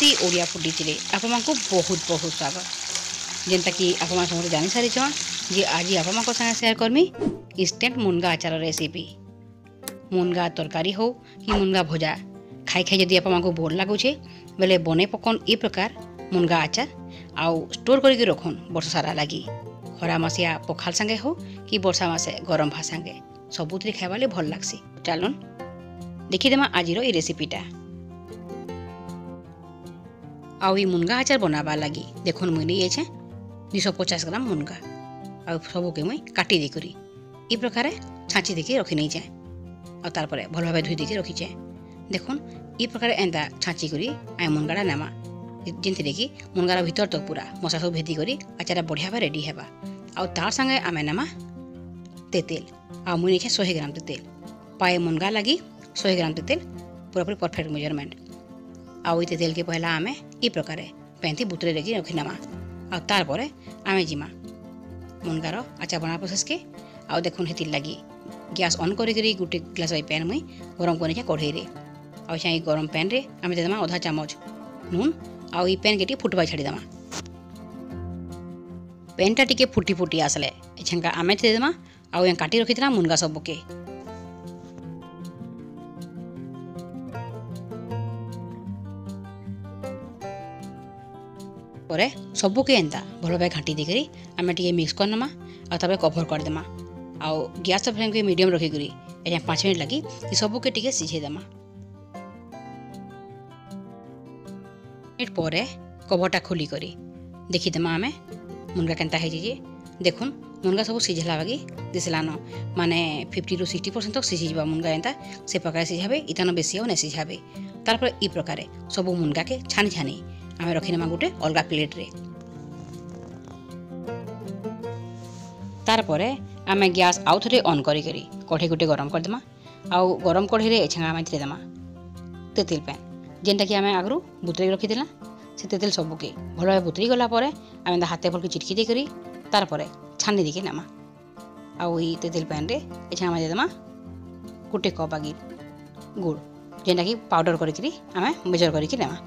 Recipe Odia foodie chilli आपण बहुत बहुत स्वागत। जेनता कि आपण समस्त जानी सारी जे आज आपण संगे शेयर करमी इंस्टेंट मुनगा आचार रेसिपी। मुनगा तरकारी हो कि मुनगा भजा खाई खाई जदि आपण बोर लगुचे बेले बने पकन ए प्रकार मुनगा आचार आउ स्टोर करके रखुन वर्ष सारा लगी। खरा मसिया पखाल संगे हो कि वर्षा मासे गरम भात संगे सबुतरे खाइबाले भल लागसी। चलन देखिदेमा आज ये रेसिपीटा। आउ ये मुनगा आचार बनावा लगी देखुन मुई नहीं 250 ग्राम मुनगा आउ सबके मुई काटी देकरी ए प्रकार छाँची देके रखी नहीं जाए और तारपरे भल भाव धोई देके रखी जाए। देखुन ए प्रकार एंता छाँची करी आए मुनगाटा नेमा जिनथि कि मुनगार भीतर तक पूरा मसला सब भेदी करी आचार बढ़िया भाव रेडी हेबा। आउ तार संगे आमे नेमा तेतेल आ मुई नहीं 100 ग्राम तेतेल पाए मुनगा लगी 100 ग्राम तेतेल पूरा परफेक्ट मेजरमेंट। आउ तेल के पहला आमे ई प्रकार पेंथी बुतरे रखी रखीनमा आ तार परे आमे जिमा मुनगार आचार बना प्रोसेस के। आउ देखुन हेति लगी गैस ऑन करी गुटे ग्लास पैन मुई गरम करने कढ़ई रे आ गरम पैन रे आमे देदमा आधा चामच नून आउ ई पैन के फुटवा छाड़ीदमा। पैनटा टिके फुटी फुटी आसले एछंका आमे देदमा आउ या काटी रखिथिला मुनगा सबके परे सबके एंता भल भाई घाटी देकरी आमे टिके मिक्स करनमा आ तबे कवर कर देमा। आउ गैस फ्लेम के मीडियम रखी करी एजा 5 मिनट लगी ई सबके टिके सिझे देमा। एट परे कवरटा खोली करी देखि देमा आमे मुनगा केनता हे जे देखुन मुनगा सब सिझला बागी दिसलानो माने 50 to 60% तक सिझी जबा मुनगा एंता से प्रकार सिझाबे इतानो बेसी हो न सिझाबे। तारपर ई प्रकार सब मुनगा के छानी छानी आमे रखिनेमा गुटे अलगा प्लेट रे। तार परे आमे गैस आउ थरे ऑन करी कढ़ई गुटे गरम कर देमा। आउ गरम कढ़ई रे एछंगा आमे दे देमा तेतेल पैन जेनटा कि आमे आगरू बुतरे रखी देला से तेतेल सबके भल भाव बुतरी गला परे आमे हाथे भल के चिटकी दे करी तार परे छानी देके नेमा। आउ ई तेतेल पैन रे एछंगा आमे दे देमा गुटे कप आगी गुड़ जेनटा कि पाउडर करी आमे मेजर करी नेमा।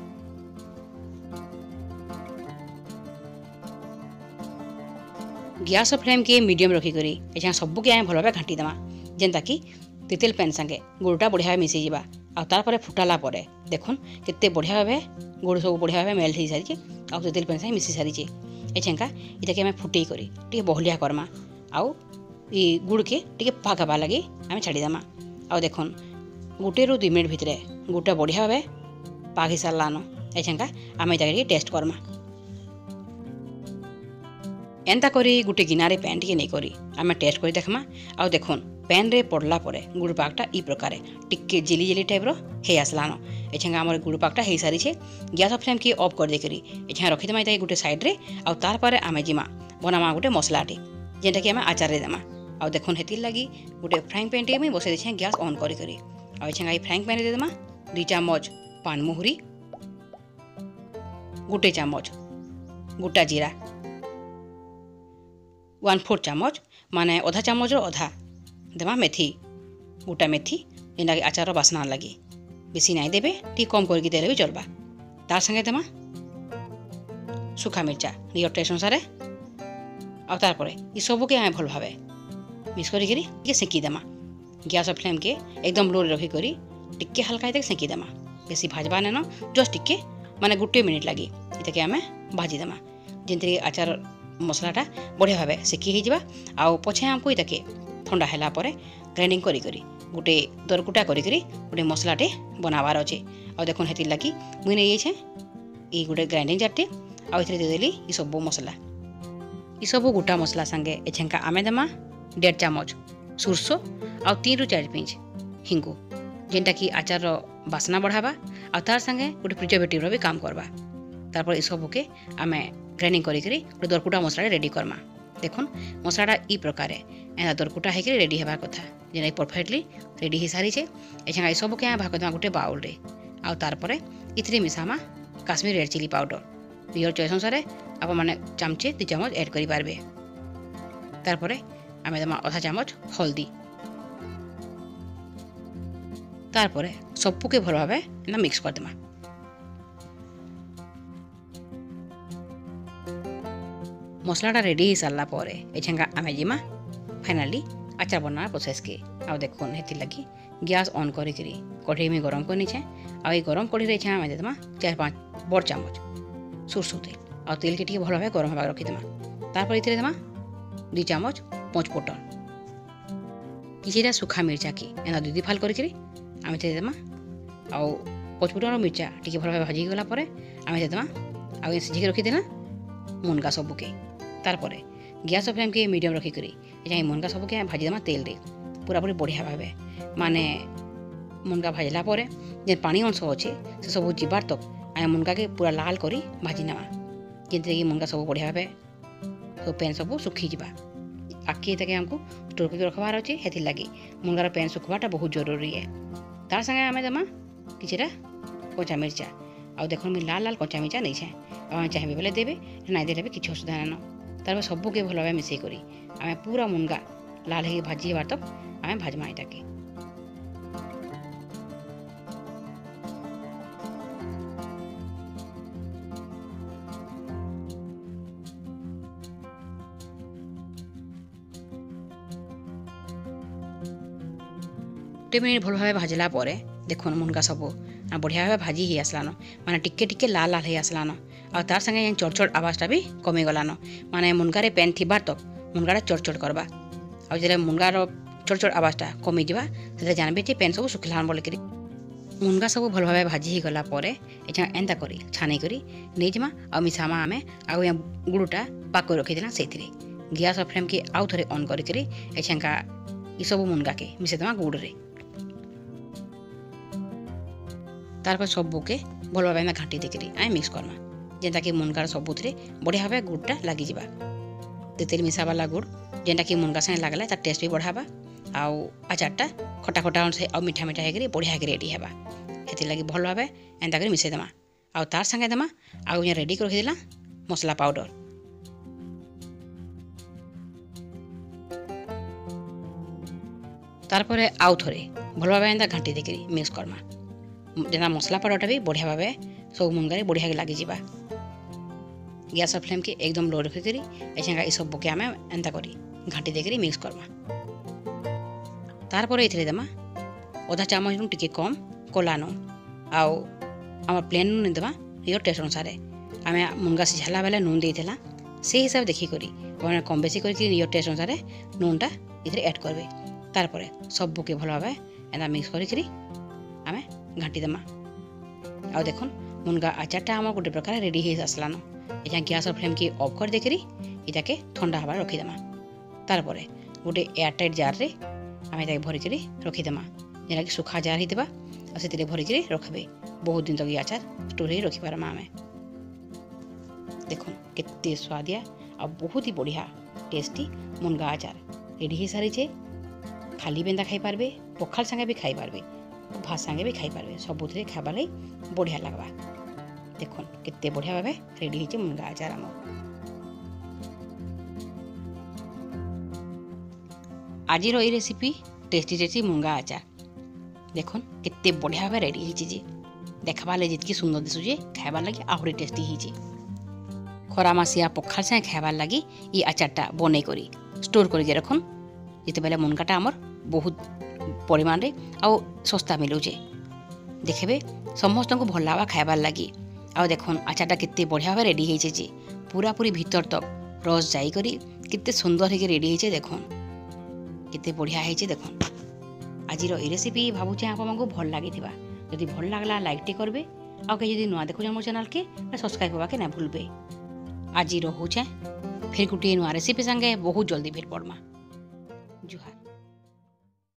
गैस फ्लेम के मीडियम रखी करी एछा सबके आमे भल भाव घाटी देमा जेनता कि तेतेल पैन संगे गुड़टा बढ़िया मिसई जावा। आ तार परे फुटाला परे देखुन केते बढ़िया भाव गुड़ सब बढ़िया भाव मेल्ट हो सारी आ तेतेल पैन संगे मिसी सारी एछेंका इटा के आमे फुटई करी टिके बहलिया करमा। आउ ई गुड़ के टिके पाक हवा लगी आमे छाड़ी देमा। आ देखुन गुटे रु 2 मिनट भितरे गुड़टा बढ़िया भाव पाक सारलानो एछेंका आमे इटा टेस्ट करमा। एंता करी गुटे गिनारे पैन टिके नहीं करी आमे टेस्ट करी देखमा। आउ देखुन पैन रे पड़ला परे गुड़ पाकटा ई प्रकार टिके जेली जेली टाइप रो हे आसलानो एछंगा हमर गुड़ पाकटा हे सारी छे। गैस फ्लेम के ऑफ कर देकरी एछा रखि देमा इता गुटे साइड रे। आउ तार परे आमे जिमा बनामा गुटे मसलाटे जेंटा कि आमे आचार रे देमा। आउ देखुन हेति लगी गुटे फ्राइंग पैन टे में बसे देछे गैस ऑन करी आउ एछंगा ई फ्राइंग पैन रे दे देमा 2 चामच पान मुहुरी गुटे चामच गोटा जीरा 1/4 चामच माने आधा चामच आधा देमा मेथी गोटा मेथी जेनटा कि आचार बासना लगी बेसी नहीं देबे टी कम करके देले भी चलबा। तार संगे देमा सुखा मिर्चा नियर टेस्ट अनुसार आ तार परे ई सब के आमे भल भावे मिक्स करी के सेकी देमा। गैस फ्लेम के एकदम लो रे रखी करी टिके हल्का तक सेकी देमा बेसी भाजबा नेनो जस्ट टिके माने गुटे मिनिट लगी इता के आमे भाजी देमा जेंतरी आचार मसलाटा बढ़िया भाव सेकी हो जावा। आउ पछे हमको इताके ठंडा हैला परे ग्राइंडिंग करी गुटे दरकुटा करी गुटे मसलाटे बनावार अच्छे। आ देखुन हेति लगी मुई नहीं छे ई गुटे ग्राइंडिंग जारटे आ इथरे दे देली ई सब मसला ई सब गोटा मसला संगे एछंका आमे देमा 1.5 चामच सुरसो आ 3 रु 4 पिंच हिंगु जेनटा कि आचार बासना बढ़ावा आ तार संगे गुटे प्रिजर्वेटिव रो भी काम करबा। तारपर ई सब के आमे ग्राइंडिंग करी दरकुटा मसला रेडी करमा। देखुन मसलाटा ई प्रकार एना दरकुटा है रेडी हेबार कथा जेना परफेक्टली रेडी हो सारी छे। एछा ई सब के भाग देमा गुटे बाउल रे आ तार परे इथरे मिसामा Kashmir red chilli powder your choice अनुसार आप माने चामचे 2 चामच ऐड करि पारबे। तार परे आमे देमा आधा चामच हल्दी तारपरे सबके भल भाव ना मिक्स कर देमा। मसलाटा रेडी हो सारा पर एछेंगा आमे जिमा फाइनाली आचार बना प्रोसेस के। आ देखुन हेति लगी गैस ऑन करी कढ़ई में गरम कर नीचे। आ गरम कढ़ई रे आमे देमा 4-5 बड़ चामच सुरसो तेल। आ तेल के भल भाव गरम होगा रखीदेमा। तारपर इतरे देमा 2 चामच पंच फोटन किछिटा सुखा मिर्चा की एना 2 फाल करी आमे देमा। आ पंच फोटन मिर्चा टी भल भाव भाजी गला परे आमे देमा। आ सिझे रखीदेना मुनगा सबके। तारपर गैस फ्लेम के मीडियम रखिकी ये मुनगा सबके भाजीदेमा तेल रे पूरा पूरी बढ़िया भावे। माने मुनगा भाजला परे जे पानी अंश अच्छे से सब जीवार तक आम मुनगा के पूरा लाल करी भाजी नेमा। जिनसे मुनगा सब बढ़िया भावे तो पेन सब सुखी जा। आखि तक आमको स्टोर करके रखबार अच्छे हेथि लगी मुनगार पेन सुखवाटा बहुत जरूरी है। तार संगे आमे देमा किछिटा कच्चा मिर्चा। आ देखो मुझे लाल लाल कच्चा मिर्चा नहीं छे चाहिए बोले देवे ना देले भी किसी असुविधा ना। तार सबके भल भाव मिसई करी आमे पूरा मुनगा लाल हो भाजी बार तक आमे भाजमा इटा के। मिनिट भल भाव भाजला देखो मुनगा सब बढ़िया भाव भाजी ही आसलान। माने टिके टिके लाल लाल हो आसलान। आ तार संगे चढ़चढ़ आवाजटा भी कमी गलान। माने मुनगारे पेन थी तक मुनगाटा चढ़चढ़ करवा। आ जो मुनगार चढ़चढ़ आवाजटा कमी जा से जानबे जे पेन सब सुखला बोलिक। मुनगा सब भल भाव भाजी ही गला एंता करी छानी करी नहीं जमा आ मिसामा आमे आउ गुड़टा पाक रखीदेना से गैस फ्लेम के आउ थे ऑन करी एछेंका ये सब मुनगा के मिसेदेमा गुड़ रे। तारपर सबके भल भाव घाटी देकरी आए मिक्स करमा जेनता कि मुनगार सबुथे बढ़िया भाव गुड़टा लगी जा। तेल मिसा वाला गुड़ जेनटा कि मुनगा संगे लगला तार टेस्ट भी बढ़ावा। आउ आचारटा खटा खटा से आ मीठा मीठा होकर बढ़िया रेडी हेबा। हेति लगी भल भाव एंता कर मिसेदेमा। आउ तार संगे देमा आउ रेडी कर रखीदेला मसला पाउडर। तारपर आउ थे भल भाव एंता घाटी देकरी मिक्स करमा जेना मसला पाउडरटा भी बढ़िया भाव सब मुनगारे बढ़िया लगी जा। गैस फ्लेम के एकदम लो रखिक एछेंगा ये सबके आमे एंता करी घाटी देकरी मिक्स करमा। तारपर ये देमा आधा चामच नु टिके कम कोला नु आउ आम प्लेन नून देमा योर टेस्ट अनुसार। आमे मुनगा सिझाला बेले नून देला से हिसाब देखिक कम बेसी कर योर टेस्ट अनुसार नूनटा इधर ऐड करबे। तारपर सबके भल भाव एंता मिक्स करी आमे घाटी देमा। आ देखो मुनगा आचारटा आम गोटे प्रकार रेडी हो आसलान। यहाँ गैस फ्लेम के ऑफ कर देकरी इटा के ठंडा हवा रखीदेमा। तारपर गोटे एयरटाइट जार रे आमे भरिक रखीदेमा जेना कि सुखा जार ही देबा और से भरिक रखबे। बहुत दिन तक ये आचार स्टोर ही रखिपारमा आमे। देखो केते स्वादिया और बहुत ही बढ़िया टेस्टी मुनगा आचार रेडी हो सारी। खाली बेंदा खाई पारबे पखाल संगे भी खाई पारबे भात संगे भी खाई पारबे सबुथे खाबार लगी बढ़िया लगवा। देखो केते बढ़िया भाव रेडी हो मुनगा आचार आम। आज रेसिपी टेस्टी टेस्टी मुनगा आचार देखो केते बढ़िया भाव रेडी हो देखबार जितकी सुंदर दिशुचे खाइबार लगी आहरी टेस्टी हो। खरा मासिया पखाल संगे खाइबार लगी ये आचारटा बनै करी स्टोर करके रखुन जिते बेले मुनगाटा आमर बहुत परिमाण रे आउ सस्ता मिलूचे। देखबे समस्त को भल लगा खाइबार लगी। आ देखो आचारटा केते बढ़िया भाव रेडी हो पूरा पूरी भीतर तक रस जाई करी केते सुंदर होकर रेडी हो। देखो केते बढ़िया हो। देखो आज रेसिपी भावुचे आपको भल लगी जदि भल लगला लाइक टे करबे आ कहीं नुआ देखुचे मोर चैनल के सब्सक्राइब करवा के ना भूलबे। आज रोचे फिर गोटे नुआ रेसिपी संगे बहुत जल्दी भेट पड़मा। जुहार।